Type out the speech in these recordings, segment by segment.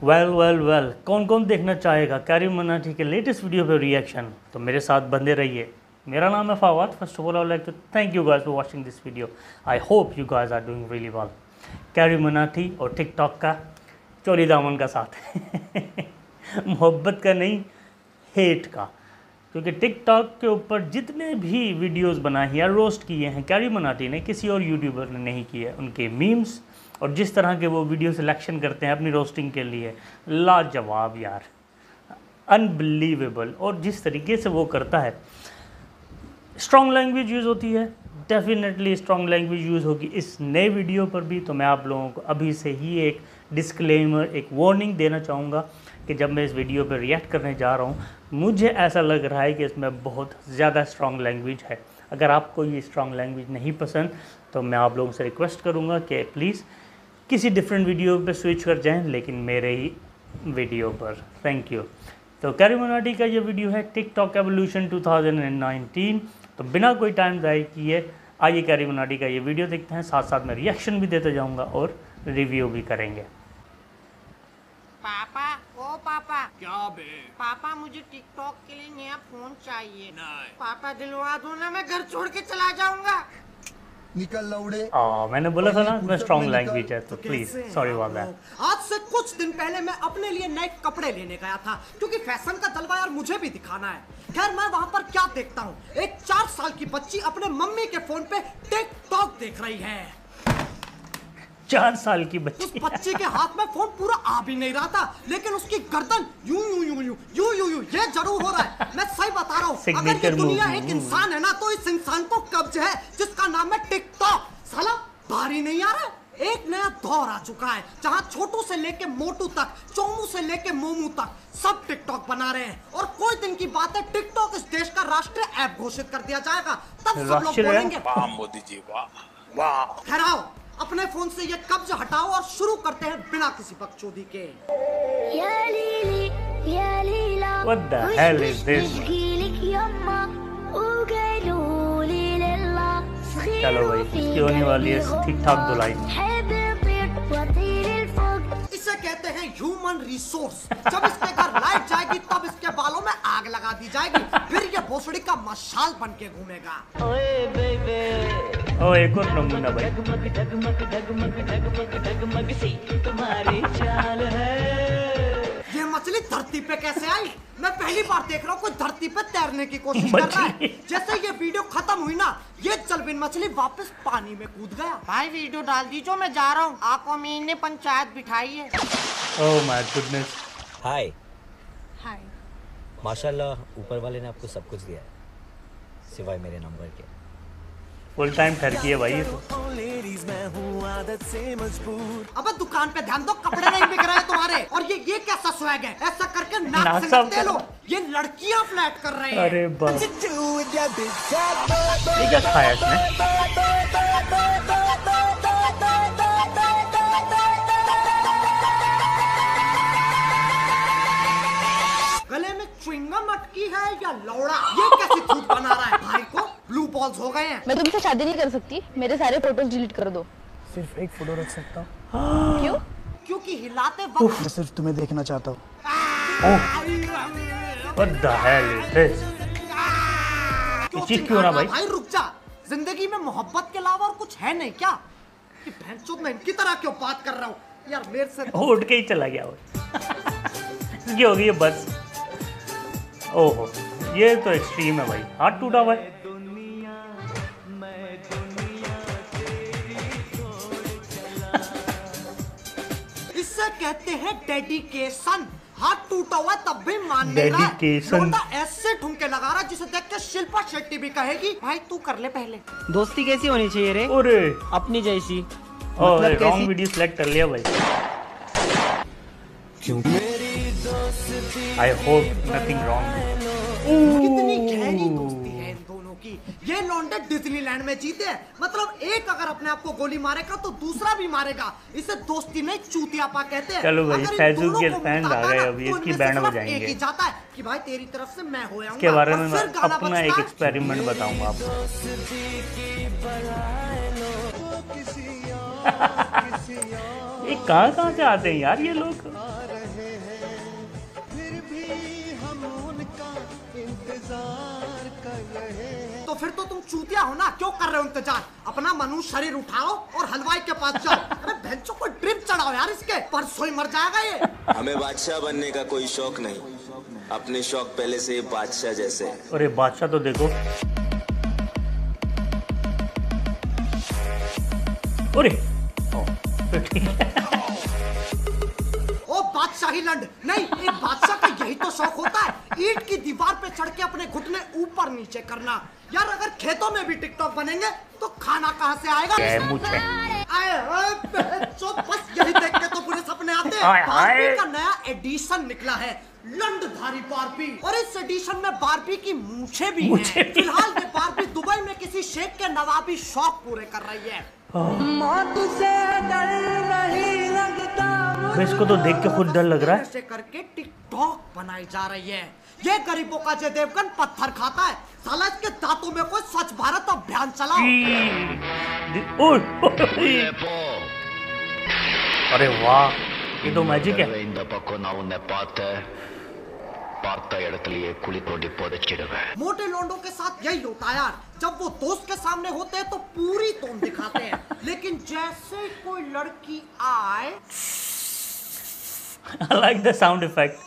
Well कौन कौन देखना चाहेगा कैरी मनाटी के लेटेस्ट वीडियो पे रिएक्शन, तो मेरे साथ बंदे रहिए। मेरा नाम है Fawad. First of all I would like to thank you guys for watching this video. I hope you guys are doing really well. Carry Minati और टिकटॉक का चोरी दामन का साथ मोहब्बत का नहीं, हेट का, क्योंकि टिकटॉक के ऊपर जितने भी वीडियोस बनाए हैं या रोस्ट किए हैं कैरी मनाटी ने, किसी और यूट्यूबर ने नहीं किए। उनके मीम्स और जिस तरह के वो वीडियो सिलेक्शन करते हैं अपनी रोस्टिंग के लिए, लाजवाब यार, अनबिलीवेबल। और जिस तरीके से वो करता है, स्ट्रॉन्ग लैंग्वेज यूज़ होती है, डेफिनेटली स्ट्रॉन्ग लैंग्वेज यूज़ होगी इस नए वीडियो पर भी। तो मैं आप लोगों को अभी से ही एक डिस्क्लेमर, एक वार्निंग देना चाहूँगा कि जब मैं इस वीडियो पर रिएक्ट करने जा रहा हूँ, मुझे ऐसा लग रहा है कि इसमें बहुत ज़्यादा स्ट्रॉन्ग लैंग्वेज है। अगर आपको ये स्ट्रॉन्ग लैंग्वेज नहीं पसंद तो मैं आप लोगों से रिक्वेस्ट करूँगा कि प्लीज़ किसी डिफरेंट वीडियो पे स्विच कर जाएं, लेकिन मेरे ही वीडियो पर। Thank you. तो कैरी मनाटी का ये वीडियो है टिकटॉक एवोल्यूशन 2019। तो बिना कोई टाइम ज़ाया किए आइए कैरी मनाटी का ये वीडियो देखते हैं, साथ साथ में रिएक्शन भी देते जाऊंगा और रिव्यू भी करेंगे। पापा, ओ पापा। क्या बे? पापा मुझे टिकटॉक के लिए नया फोन चाहिए। नहीं। पापा दिलवा दो ना, मैं घर छोड़ के चला जाऊंगा। निकल लौड़े। मैंने बोला था ना मैं स्ट्रॉन्ग लैंग्वेज है, तो प्लीज सॉरी अबाउट दैट। आज से कुछ दिन पहले मैं अपने लिए नए कपड़े लेने गया था, क्योंकि फैशन का जलवा यार मुझे भी दिखाना है। खैर मैं वहाँ पर क्या देखता हूँ, एक 4 साल की बच्ची अपने मम्मी के फोन पे टिकटॉक देख रही है। 4 साल की बच्ची। उस बच्ची के हाथ में फोन पूरा आ भी नहीं रहा था, लेकिन उसकी गर्दन यूं यूं यूं यूं यूं यूं यूं ये जरूर हो रहा है। मैं सही बता रहा हूँ, अगर ये दुनिया एक इंसान है ना, तो इस इंसान को कब्ज है जिसका नाम है टिकटॉक। साला बारी नहीं आ रहा। एक नया दौर आ चुका है जहाँ छोटू से लेके मोटू तक, चोमू से लेके मोमू तक सब टिकटॉक बना रहे हैं। और कोई दिन की बात है, टिकटॉक इस देश का राष्ट्रीय ऐप घोषित कर दिया जाएगा, तब सब लोग बोलेंगे वाह मोदी जी वाह वाह। ठहराओ, अपने फोन से ये कब्ज हटाओ और शुरू करते हैं बिना किसी बकचोदी के। What the hell is this? चलो भाई, इसकी होने वाली है ठीक ठाक धुलाई। इसे कहते हैं ह्यूमन रिसोर्स। जब इसके घर लाइट जाएगी तब इसके बालों में आग लगा दी जाएगी, फिर ये भोसड़ी का मशाल बन के घूमेगा। ओ एक और नमूना भाई। ये मछली धरती पे कैसे आई? मैं पहली बार देख रहा हूँ कोई धरती पे तैरने की कोशिश कर रहा है। जैसे ये वीडियो खत्म हुई ना, ये जलबिन मछली वापस पानी में कूद गया। भाई वीडियो डाल दीजिए, मैं जा रहा हूँ। आपको मीन ने पंचायत बिठाई है। Oh my goodness. हाय हाय। माशाल्लाह ऊपर वाले ने आपको सब कुछ दिया है, सिवाय मेरे नंबर के। फुल टाइम ठरकी है भाई ये तो। अबे दुकान पे ध्यान दो, कपड़े नहीं बिक रहे तुम्हारे। और ये कैसा स्वैग है? ऐसा करके नाक से लगते लो। ये लड़कियां फ्लैट कर रहे हैं। अरे बाप, ये क्या खाया इसने? गले में च्युइंगम अटकी है या लौड़ा? ये कैसी थूक बना रहा है? भाई को ब्लू बॉल्स हो गए हैं। मैं तुमसे शादी नहीं कर सकती, मेरे सारे फोटोज डिलीट कर दो। सिर्फ एक फोटो रख सकता हूँ। क्यों? क्योंकि हिलाते वक्त मैं सिर्फ तुम्हें देखना चाहता हूँ। What the hell is this? चीख क्यों ना भाई? भाई रुक जा, जिंदगी में मोहब्बत के अलावा और कुछ है नहीं क्या? कि भैंचोद मैं इनकी तरह क्यों बात कर रहा हूँ यार? मेरे से उठ के ही चला गया वो। इसकी हो गई है बस। ओहो, ये तो एक्सट्रीम है भाई, हाथ टूटा हुआ है। इससे कहते हैं डेडिकेशन। हाथ टूटा हुआ तब भी मान नहीं रहा है। डेडिकेशन। लौंडा ऐसे ठुमके लगा रहा है जिसे देख के शिल्पा शेट्टी भी कहेगी भाई तू कर ले पहले। दोस्ती कैसी होनी चाहिए रे? अरे अपनी जैसी। मतलब रॉन्ग वीडियो सिलेक्ट कर लिया भाई। क्यों? I hope nothing wrong. कितनी गहरी दोस्ती है इन दोनों की। ये लौंडे डिज्नीलैंड में जीते हैं। मतलब एक अगर अपने आप को गोली मारेगा तो दूसरा भी मारेगा। इसे दोस्ती नहीं चूतियापा कहते हैं। चलो भाई, अगर इन फैजू दोनों के को फैंस मुक्का आ गए ना, अभी, तो इसकी इनमें से बैंड सिर्फ बजाएंगे। एक ही जाता है कि भाई तेरी तरफ से मैं हो आऊंगा। इसके बारे में और मैं फिर गाना अपना एक बजता है। एक्सपेरिमेंट बताऊंगा आपको। ये कहाँ से आते हैं यार ये लोग? फिर तो तुम चूतिया हो ना, क्यों कर रहे हो इंतजार? अपना मनुष्य शरीर उठाओ और हलवाई के पास जाओ। अरे भैंसों को ड्रिप चढ़ाओ यार इसके, परसों ही मर जाएगा ये। हमें बादशाह बनने का कोई शौक नहीं, अपने शौक पहले से बादशाह जैसे। अरे बादशाह तो देखो, अरे तो ठीक है। ओ बादशाही लंड नहीं, एक बादशाह का यही तो शौक होता है, ईंट की दीवार पे चढ़ के अपने घुटने ऊपर नीचे करना। यार अगर खेतों में भी टिकटॉक बनेंगे तो खाना कहाँ से आएगा? बस यही देख के तो बुरे सपने आते हैं। बारबी का नया एडिशन निकला है, लंडधारी बारबी, और इस एडिशन में बारबी की मूछें भी हैं। फिलहाल ये बारबी दुबई में किसी शेख के नवाबी शौक पूरे कर रही है। इसको तो देख के खुद डर लग रहा है। ऐसे करके टिकटॉक बनाई जा रही है। ये गरीबों का अजय देवगन पत्थर खाता है, साला इसके दांतों में कोई स्वच्छ भारत अभियान चलाओ। अरे वाह, ये तो मैजिक है। मोटे लोंडों के साथ यही होता है यार, जब वो दोस्त के सामने होते हैं तो पूरी तोन दिखाते हैं, लेकिन जैसे कोई लड़की आए I like the sound effect.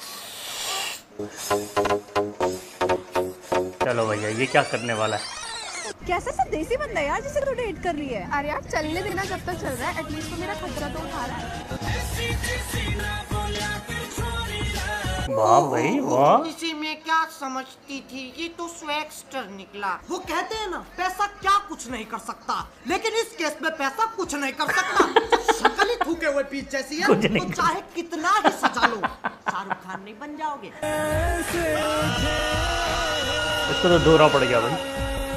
चलो भैया, ये क्या करने वाला है? कैसा सा देसी बंदा यार जिसे तू डेट कर रही है? अरे यार चलने देना, जब तक चल रहा है एटलीस्ट तो मेरा खतरा तो उठा रहा है। वाह भाई वाह। इसी में क्या समझती थी, ये तो स्वैगस्टर निकला। वो कहते हैं ना, पैसा क्या कुछ नहीं कर सकता, लेकिन इस केस में पैसा कुछ नहीं कर सकता। जब शक्ल ही थूके हुए पीच जैसी है तो चाहे कितना ही सजा लो, शाहरुख खान नहीं बन जाओगे। इसको तो दौरा पड़ गया भाई।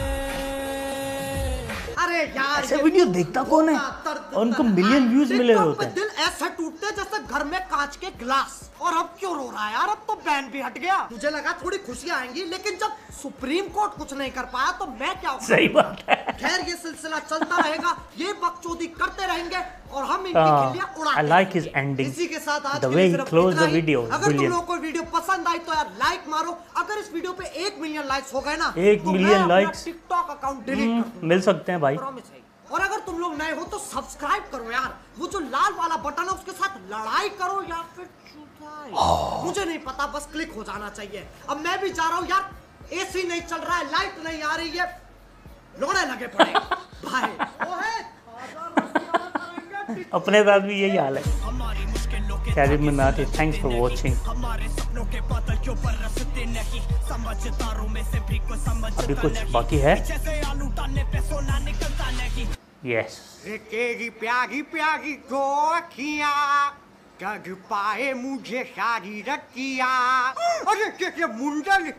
अरे यार ऐसे वीडियो देखता कौन है? और उनको मिलियन व्यूज मिले होते हैं। दिल ऐसे टूटते हैं जैसे घर में कांच के ग्लास। और अब क्यों रो रहा है यार? अब तो बैन भी हट गया। मुझे लगा थोड़ी खुशियां आएंगी, लेकिन जब सुप्रीम कोर्ट कुछ नहीं कर पाया तो मैं क्या? सही बात है। खैर ये सिलसिला चलता रहेगा, ये बकचोदी करते रहेंगे और हम इनकी खिल्लियां उड़ाते I like his ending. इसी के साथ आज The way he closed the video. अगर तुम लोगों को वीडियो पसंद आई तो यार लाइक मारो। अगर इस वीडियो पे 1 मिलियन लाइक्स हो गए ना, 1 million likes TikTok account delete कर मिल सकते हैं भाई। प्रॉमिस है। और अगर तुम लोग नए हो तो सब्सक्राइब करो यार, वो जो लाल वाला बटन है उसके साथ लड़ाई करो या फिर मुझे नहीं पता, बस क्लिक हो जाना चाहिए। अब मैं भी जा रहा हूँ यार, एसी नहीं चल रहा है, लाइट नहीं आ रही है, लोड़े लगे पड़े भाई। अपने साथ भी यही हाल है। Thanks for watching. अभी कुछ बाकी है। यस। तेरी प्यारी प्यारी दो अखियां जग पाए मुझे सारी रतिया। अरे मुंडन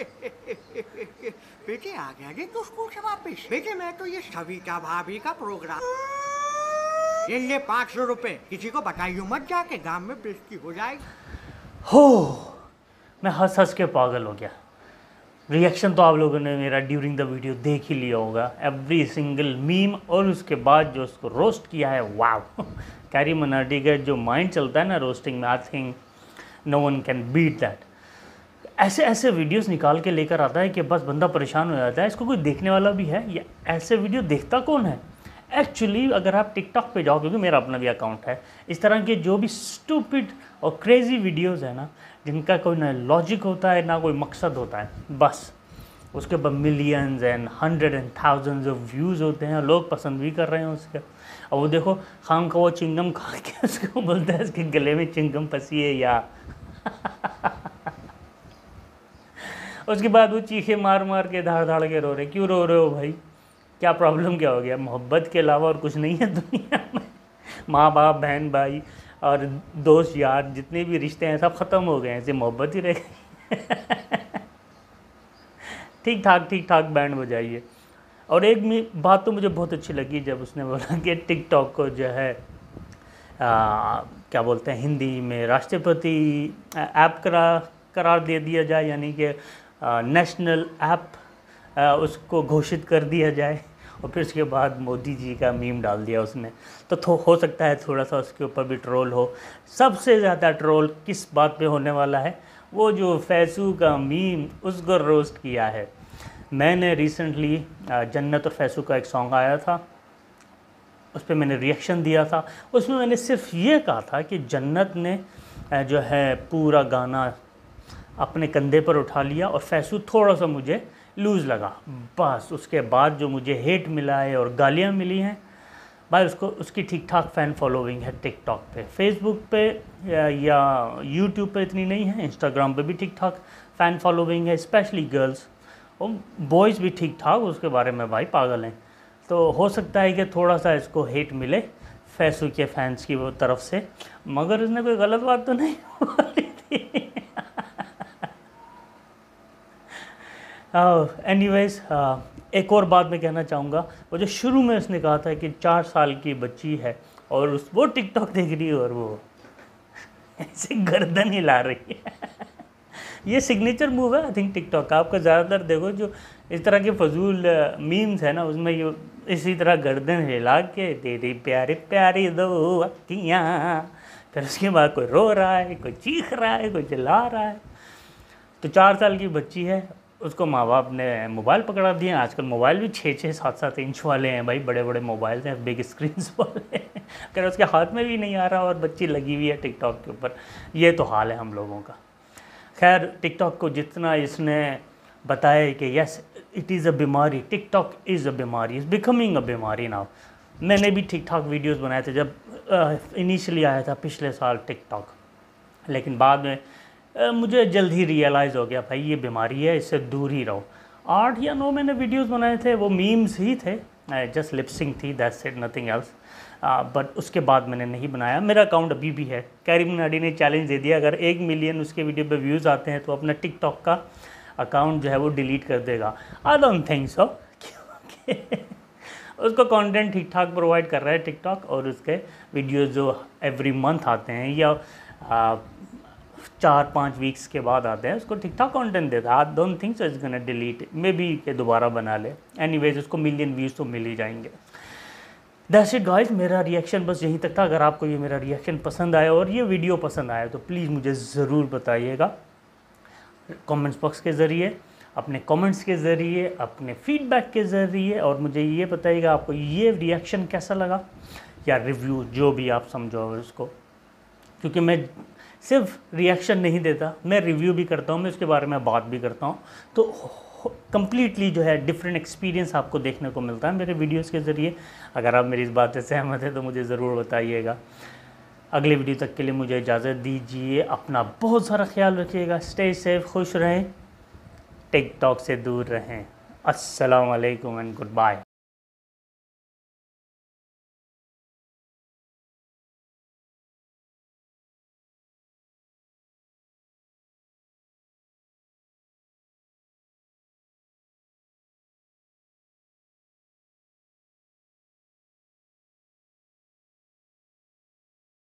बेटे आ गया तो स्कूल से वापिस। बेटे मैं तो ये सविता भाभी का प्रोग्राम, ये 500 रुपए किसी को बताइयो मत, जाके गांव में बेइज्जती हो जाएगी। हो, मैं हंस हंस के पागल हो गया। रिएक्शन तो आप लोगों ने मेरा ड्यूरिंग द वीडियो देख ही लिया होगा, एवरी सिंगल मीम, और उसके बाद जो उसको रोस्ट किया है, वाव। कैरी मनाटी का जो माइंड चलता है ना रोस्टिंग में, I think no one can beat that. ऐसे ऐसे वीडियोस निकाल के लेकर आता है कि बस बंदा परेशान हो जाता है। इसको कोई देखने वाला भी है या ऐसे वीडियो देखता कौन है? एक्चुअली अगर आप टिकटॉक पे जाओ, क्योंकि मेरा अपना भी अकाउंट है, इस तरह के जो भी स्टूपिड और क्रेजी वीडियोस है ना, जिनका कोई ना लॉजिक होता है ना कोई मकसद होता है, बस उसके ऊपर millions and 100 and thousands of views होते हैं, लोग पसंद भी कर रहे हैं उसके। और वो देखो खाम का वो चिंगम खा के उसको बोलता है उसके गले में चिंगम फंसी है या उसके बाद वो चीखे मार मार के धाड़ धाड़ के रो रहे। क्यों रो रहे हो भाई? क्या प्रॉब्लम क्या हो गया? मोहब्बत के अलावा और कुछ नहीं है दुनिया में। माँ बाप, बहन भाई और दोस्त यार, जितने भी रिश्ते हैं सब ख़त्म हो गए हैं, ऐसे मोहब्बत ही रह गई। ठीक ठाक बैंड बजाइए। और एक बात तो मुझे बहुत अच्छी लगी जब उसने बोला कि टिकटॉक को जो है क्या बोलते हैं हिंदी में, राष्ट्रपति ऐप करार दे दिया जाए, यानी कि नेशनल ऐप उसको घोषित कर दिया जाए। और फिर उसके बाद मोदी जी का मीम डाल दिया उसने, तो हो सकता है थोड़ा सा उसके ऊपर भी ट्रोल हो। सबसे ज़्यादा ट्रोल किस बात पे होने वाला है? वो जो फैसू का मीम, उसको रोस्ट किया है। मैंने रिसेंटली जन्नत और फैसू का एक सॉन्ग आया था, उस पर मैंने रिएक्शन दिया था। उसमें मैंने सिर्फ ये कहा था कि जन्नत ने जो है पूरा गाना अपने कंधे पर उठा लिया और फैसू थोड़ा सा मुझे लूज़ लगा, बस। उसके बाद जो मुझे हेट मिला है और गालियाँ मिली हैं भाई, उसकी ठीक ठाक फ़ैन फॉलोइंग है टिकटॉक पे, फेसबुक पे या यूट्यूब पे इतनी नहीं है, इंस्टाग्राम पे भी ठीक ठाक फ़ैन फॉलोइंग है, स्पेशली गर्ल्स, और बॉयज़ भी ठीक ठाक उसके बारे में भाई पागल हैं। तो हो सकता है कि थोड़ा सा इसको हेट मिले फैसू के फैंस की वो तरफ से, मगर इसने कोई गलत बात तो नहीं बोली थी। एनीवेज, एक और बात मैं कहना चाहूँगा, वो जो शुरू में उसने कहा था कि 4 साल की बच्ची है और वो टिकटॉक देख रही है और वो ऐसे गर्दन हिला रही है। ये सिग्नेचर मूव है आई थिंक टिकटॉक का। आपका ज़्यादातर देखो जो इस तरह के फजूल मीम्स है ना, उसमें ये इसी तरह गर्दन हिला के तेरी प्यारी प्यारी दो अक्कियाँ, फिर उसके बाद कोई रो रहा है, कोई चीख रहा है, कोई चिल्ला रहा है। तो 4 साल की बच्ची है, उसको माँ बाप ने मोबाइल पकड़ा दिए। आजकल मोबाइल भी 6-6, 7-7 इंच वाले हैं भाई, बड़े बड़े मोबाइल हैं, बिग स्क्रीन्स वाले हैं। अगर उसके हाथ में भी नहीं आ रहा और बच्ची लगी हुई है टिकटॉक के ऊपर, ये तो हाल है हम लोगों का। खैर, टिकटॉक को जितना इसने बताया कि यस इट इज़ अ बीमारी, टिकटॉक इज़ अ बीमारी, इज़ बिकमिंग अ बीमारी नाउ। मैंने भी ठीक ठाक वीडियोस बनाए थे जब इनिशियली आया था पिछले साल टिकटॉक, लेकिन बाद में मुझे जल्द ही रियलाइज़ हो गया भाई ये बीमारी है, इससे दूर ही रहो। 8 या 9 मैंने वीडियोस बनाए थे, वो मीम्स ही थे, जस्ट लिपसिंग थी, that's it, nothing else. But उसके बाद मैंने नहीं बनाया। मेरा अकाउंट अभी भी है। कैरी मनाडी ने चैलेंज दे दिया, अगर 1 मिलियन उसके वीडियो पे व्यूज़ आते हैं तो अपना टिकटॉक का अकाउंट जो है वो डिलीट कर देगा। आई डोंट थिंक सो, क्योंकि उसको कंटेंट ठीक ठाक प्रोवाइड कर रहा है टिकटॉक, और उसके वीडियोज़ जो एवरी मंथ आते हैं या 4-5 वीक्स के बाद आते हैं, उसको ठीक ठाक कंटेंट देता है। I don't think so it's gonna delete, maybe के दोबारा बना ले। एनीवेज, उसको मिलियन व्यूज़ तो मिल ही जाएंगे। दैट्स इट गाइस, मेरा रिएक्शन बस यहीं तक था। अगर आपको ये मेरा रिएक्शन पसंद आया और ये वीडियो पसंद आया तो प्लीज़ मुझे ज़रूर बताइएगा कमेंट्स बॉक्स के ज़रिए, अपने कमेंट्स के ज़रिए, अपने फीडबैक के ज़रिए, और मुझे ये बताइएगा आपको ये रिएक्शन कैसा लगा या रिव्यू, जो भी आप समझो उसको। क्योंकि मैं सिर्फ रिएक्शन नहीं देता, मैं रिव्यू भी करता हूँ, मैं उसके बारे में बात भी करता हूँ। तो कम्प्लीटली जो है डिफरेंट एक्सपीरियंस आपको देखने को मिलता है मेरे वीडियोस के ज़रिए। अगर आप मेरी इस बात से सहमत हैं तो मुझे ज़रूर बताइएगा। अगले वीडियो तक के लिए मुझे इजाज़त दीजिए। अपना बहुत सारा ख्याल रखिएगा, स्टे सेफ, खुश रहें, टिकटॉक से दूर रहें। अस्सलाम वालेकुम एंड गुड बाय।